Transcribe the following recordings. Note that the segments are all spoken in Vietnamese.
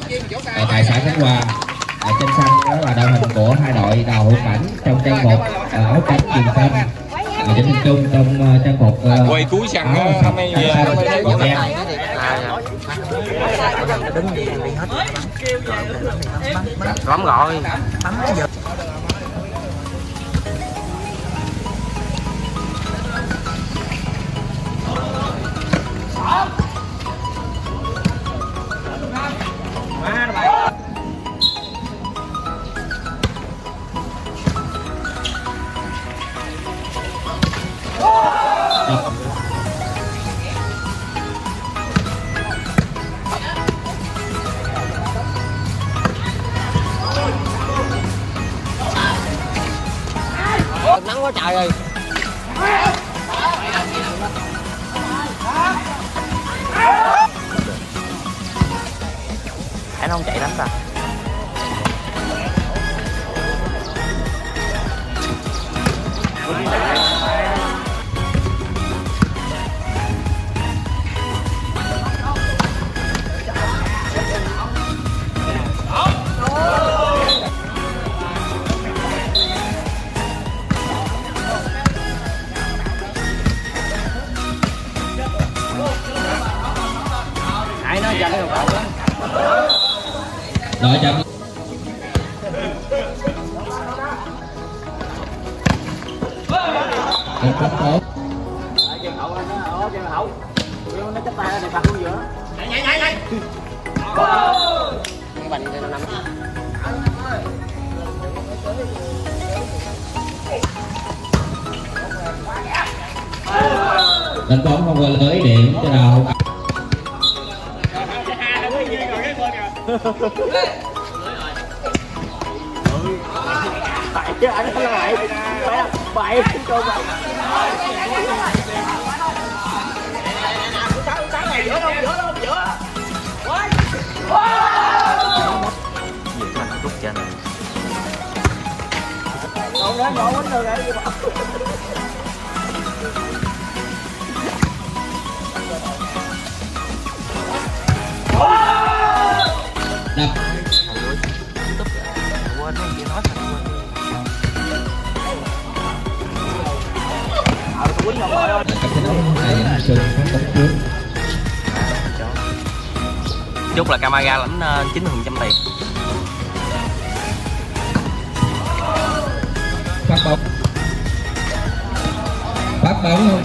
tại xã Khánh Hòa. Trên sân đó là đội hình của hai đội Đào Hữu Cảnh trong trang phục áo trắng truyền xanh, Vĩnh Minh Trung trong trang phục quay cuối sân mấy đứng đi hết lắm rồi bắn giờ. Nắng quá trời ơi. Anh không chạy lắm ta. Đội chậm. Tốt. Đánh bóng không qua lưới, điểm cho Đào. Chứ anh không lại bậy cho bạn. Sáng này giữa đâu giữa. Rút chân. Không đến ngộ quýnh được rồi. Đập. Quên mấy chuyện nói thành quên. Chúc là camera lãnh 90% tiền. Phát bóng không?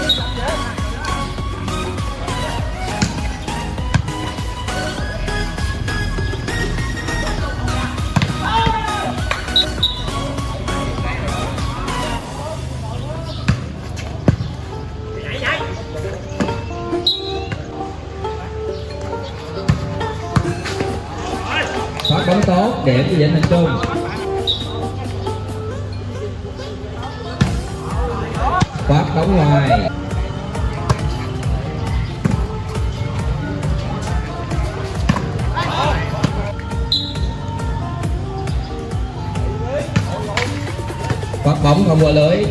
Phát bóng tốt, điểm cho Vĩnh Minh Trung. Phát bóng ngoài. Phát bóng không qua lưới.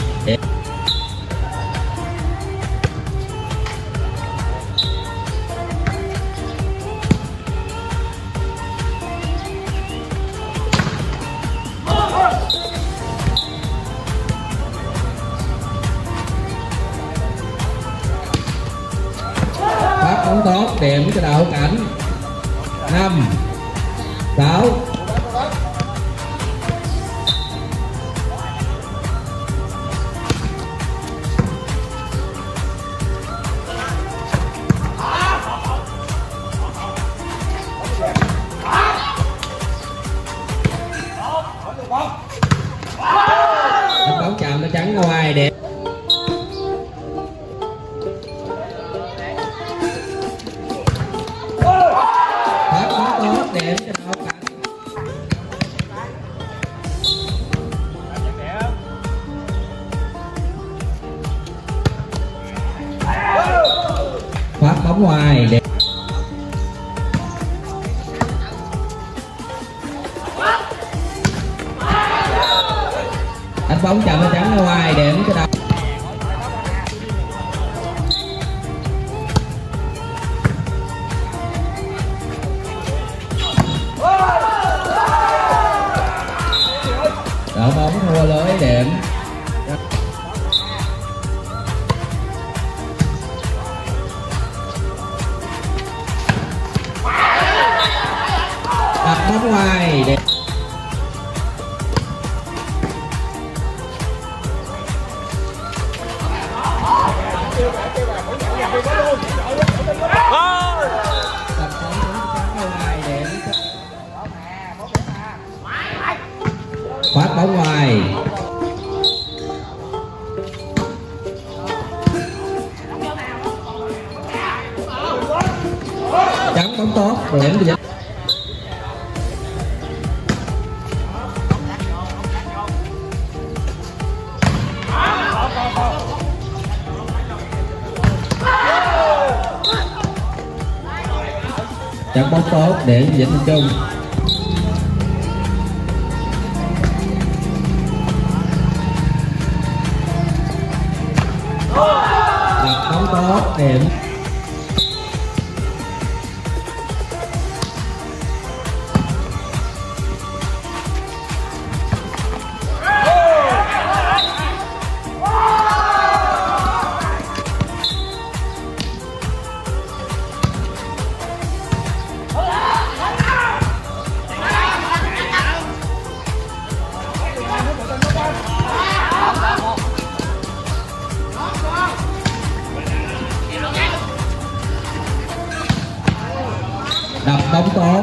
Bóng tốt, điểm cho Đào Hữu Cảnh. 5 6. Bóng chạm nó trắng ngoài đẹp. Điểm cho Đào Hữu Cảnh. Phát bóng ngoài để đánh bóng chậm nó trắng ra ngoài, điểm cho Đào. Đội bóng thua lưới điểm. Đặt bóng ngoài để phát bóng ngoài. Chắn bóng tốt điểm của chắn bóng tốt để Vĩnh Minh Trung. Đặt bóng tốt điểm. Đập bóng tốt.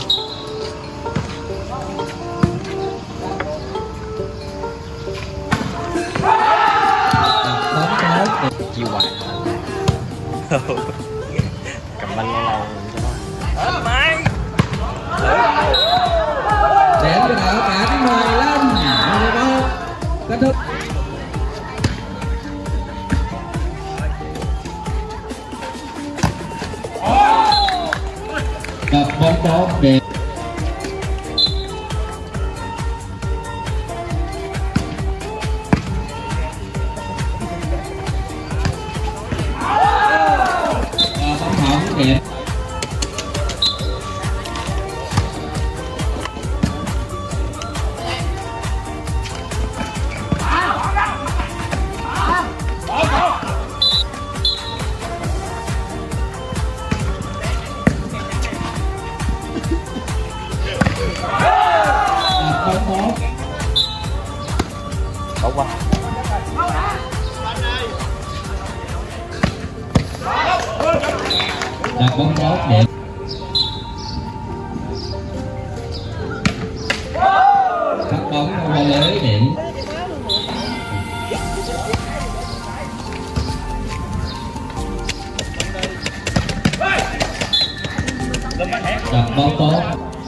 Đập bóng tốt. Chiêu hoài. Cầm banh lâu lâu cho nó. Điểm cho đội cảnh 15. Kết thúc. Đập bóng tốt điểm. Bóng hỏng điểm. Tốt quá. Đặt bóng tốt điểm. Phát bóng qua lưới điểm. Đặt bóng tốt.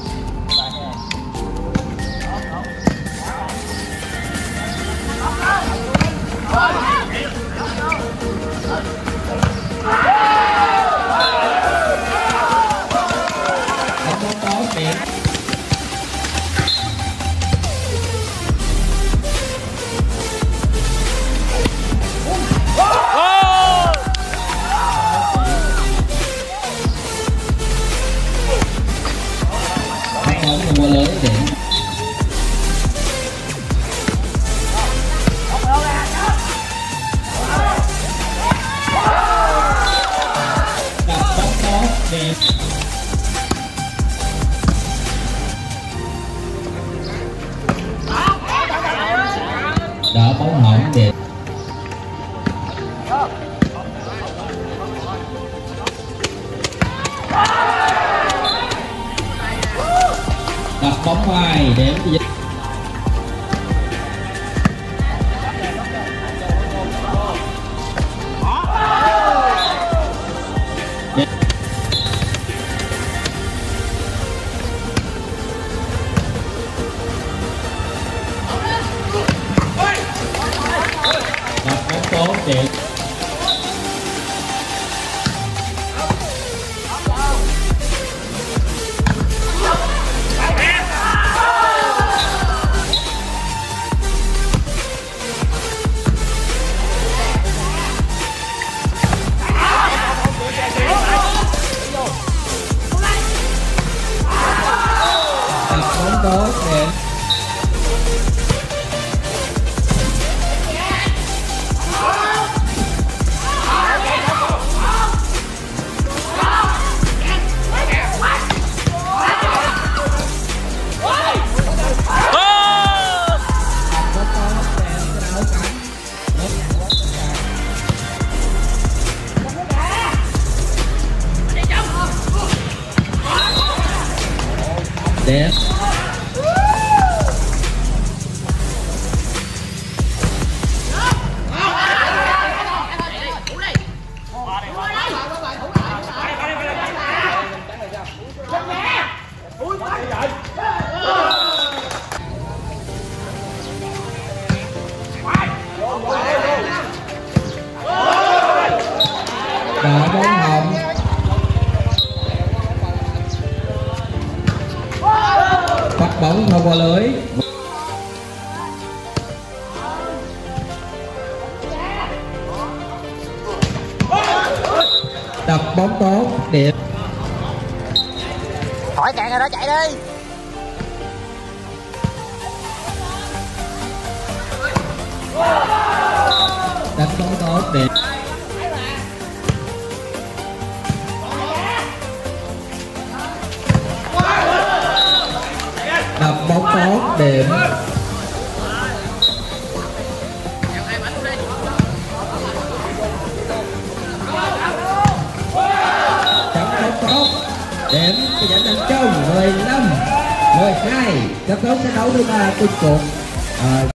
Bóng qua lưới điểm. Đặt bóng tốt điểm. Đỡ bóng hỏng điểm. Đặt bóng ngoài điểm cho Vĩnh. Đặt bóng tốt điểm. Tốt điểm. điểm. Đá bóng hồng. Bắt bóng không vào lưới. Đập bóng tốt, điểm. Khỏi cạn rồi đó, chạy đi. Đánh bóng tốt, điểm. Đập bóng tốt, điểm. Chấm bóng tốt, điểm. Cái giải thành công 15-12. Kết thúc trận đấu thứ 3 chung cuộc.